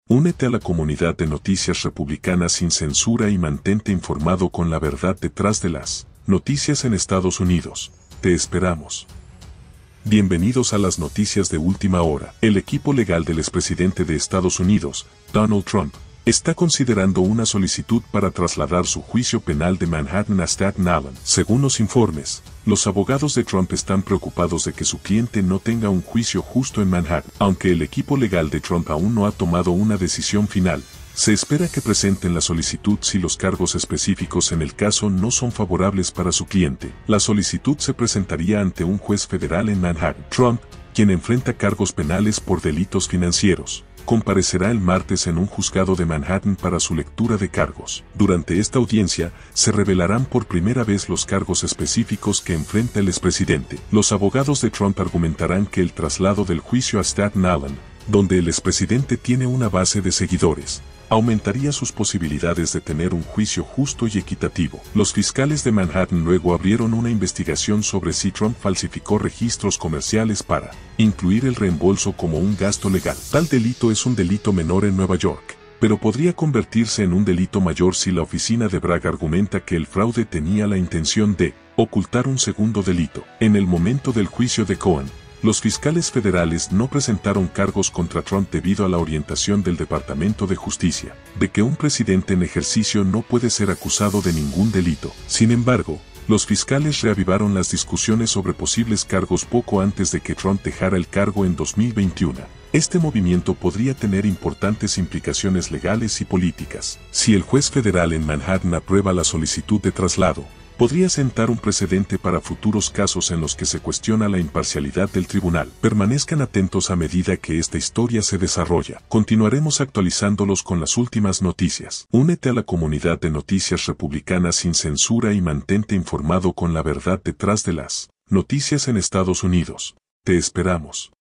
Únete a la comunidad de Noticias Republicanas sin censura y mantente informado con la verdad detrás de las noticias en Estados Unidos. Te esperamos. Bienvenidos a las noticias de última hora. El equipo legal del expresidente de Estados Unidos, Donald Trump, está considerando una solicitud para trasladar su juicio penal de Manhattan a Staten Island. Según los informes, los abogados de Trump están preocupados de que su cliente no tenga un juicio justo en Manhattan. Aunque el equipo legal de Trump aún no ha tomado una decisión final, se espera que presenten la solicitud si los cargos específicos en el caso no son favorables para su cliente. La solicitud se presentaría ante un juez federal en Manhattan. Trump, quien enfrenta cargos penales por delitos financieros, comparecerá el martes en un juzgado de Manhattan para su lectura de cargos. Durante esta audiencia, se revelarán por primera vez los cargos específicos que enfrenta el expresidente. Los abogados de Trump argumentarán que el traslado del juicio a Staten Island, donde el expresidente tiene una base de seguidores, aumentaría sus posibilidades de tener un juicio justo y equitativo. Los fiscales de Manhattan luego abrieron una investigación sobre si Trump falsificó registros comerciales para incluir el reembolso como un gasto legal. Tal delito es un delito menor en Nueva York, pero podría convertirse en un delito mayor si la oficina de Bragg argumenta que el fraude tenía la intención de ocultar un segundo delito. En el momento del juicio de Cohen, los fiscales federales no presentaron cargos contra Trump debido a la orientación del Departamento de Justicia, de que un presidente en ejercicio no puede ser acusado de ningún delito. Sin embargo, los fiscales reavivaron las discusiones sobre posibles cargos poco antes de que Trump dejara el cargo en 2021. Este movimiento podría tener importantes implicaciones legales y políticas. Si el juez federal en Manhattan aprueba la solicitud de traslado, podría sentar un precedente para futuros casos en los que se cuestiona la imparcialidad del tribunal. Permanezcan atentos a medida que esta historia se desarrolla. Continuaremos actualizándolos con las últimas noticias. Únete a la comunidad de Noticias Republicanas sin censura y mantente informado con la verdad detrás de las noticias en Estados Unidos. Te esperamos.